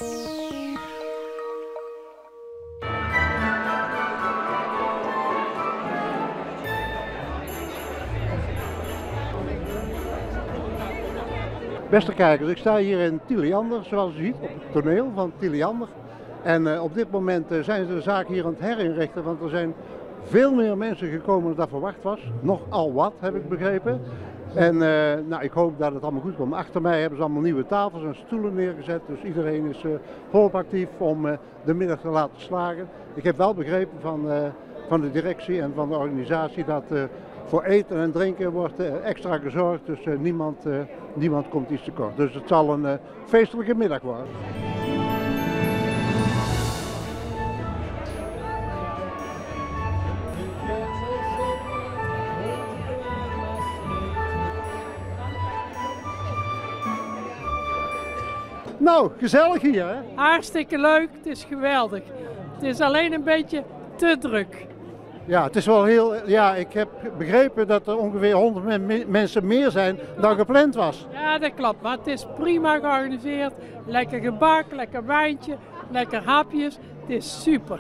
Beste kijkers, ik sta hier in Tilliander, zoals u ziet, op het toneel van Tilliander. En op dit moment zijn ze de zaak hier aan het herinrichten, want er zijn veel meer mensen gekomen dan verwacht was. Nogal wat, heb ik begrepen. En nou, ik hoop dat het allemaal goed komt. Achter mij hebben ze allemaal nieuwe tafels en stoelen neergezet, dus iedereen is volop actief om de middag te laten slagen. Ik heb wel begrepen van de directie en van de organisatie dat voor eten en drinken wordt extra gezorgd, dus niemand komt iets tekort. Dus het zal een feestelijke middag worden. Nou, gezellig hier, hè? Hartstikke leuk, het is geweldig. Het is alleen een beetje te druk. Ja, het is wel heel. Ja, ik heb begrepen dat er ongeveer 100 mensen meer zijn dan gepland was. Ja, dat klopt, maar het is prima georganiseerd. Lekker gebak, lekker wijntje, lekker hapjes. Het is super.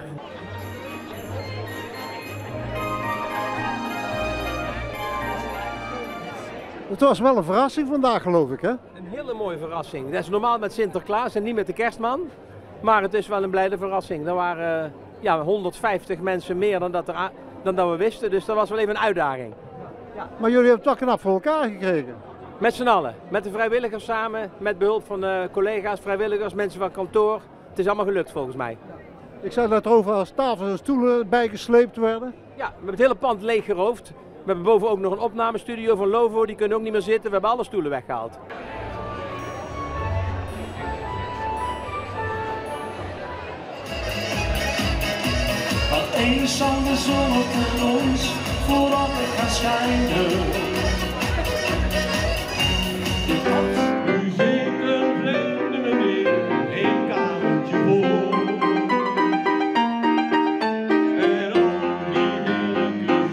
Het was wel een verrassing vandaag, geloof ik, hè? Een hele mooie verrassing. Dat is normaal met Sinterklaas en niet met de kerstman. Maar het is wel een blijde verrassing. Er waren 150 mensen meer dan dat we wisten, dus dat was wel even een uitdaging. Ja. Maar jullie hebben het toch knap voor elkaar gekregen? Met z'n allen, met de vrijwilligers samen, met behulp van collega's, vrijwilligers, mensen van kantoor. Het is allemaal gelukt volgens mij. Ik zei dat er overal tafels en stoelen bijgesleept werden. Ja, we hebben het hele pand leeg geroofd. We hebben boven ook nog een opnamestudio van Lovo, die kunnen ook niet meer zitten. We hebben alle stoelen weggehaald. Want eens zal de zon op ons voor altijd gaan schijnen. Nu zingt een vreemde meneer een kamertje voor. En al die heerlijke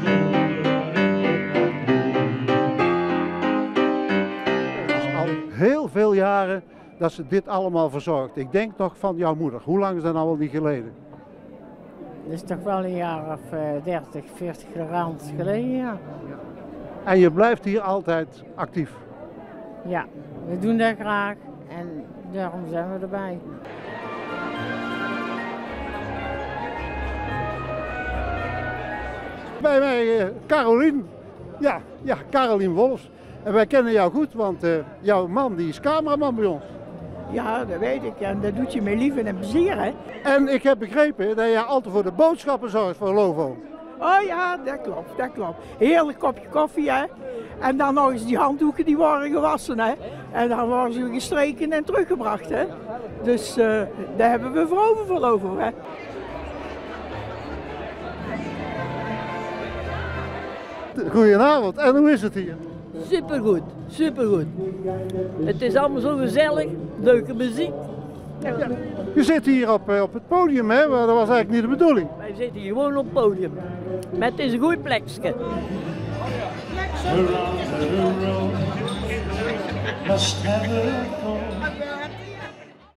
Het is al heel veel jaren dat ze dit allemaal verzorgt. Ik denk nog van jouw moeder. Hoe lang is dat nou al niet geleden? Dat is toch wel een jaar of 30, 40 rand geleden, ja. En je blijft hier altijd actief. Ja, we doen dat graag en daarom zijn we erbij. Bij mij Carolien. Ja, Carolien Wolfs. En wij kennen jou goed, want jouw man die is cameraman bij ons. Ja, dat weet ik. En dat doet je met liefde en plezier, hè? En ik heb begrepen dat jij altijd voor de boodschappen zorgt voor Lovo. Oh ja, dat klopt, dat klopt. Heerlijk kopje koffie, hè? En dan nog eens die handdoeken die worden gewassen, hè? En dan worden ze gestreken en teruggebracht, hè? Dus daar hebben we voor over voor Lovo, hè? Goedenavond, en hoe is het hier? Supergoed, supergoed. Het is allemaal zo gezellig, leuke muziek. Ja, je zit hier op het podium, hè? Maar dat was eigenlijk niet de bedoeling. Wij zitten hier gewoon op het podium. Maar het is een goed plekje. Around the road must have a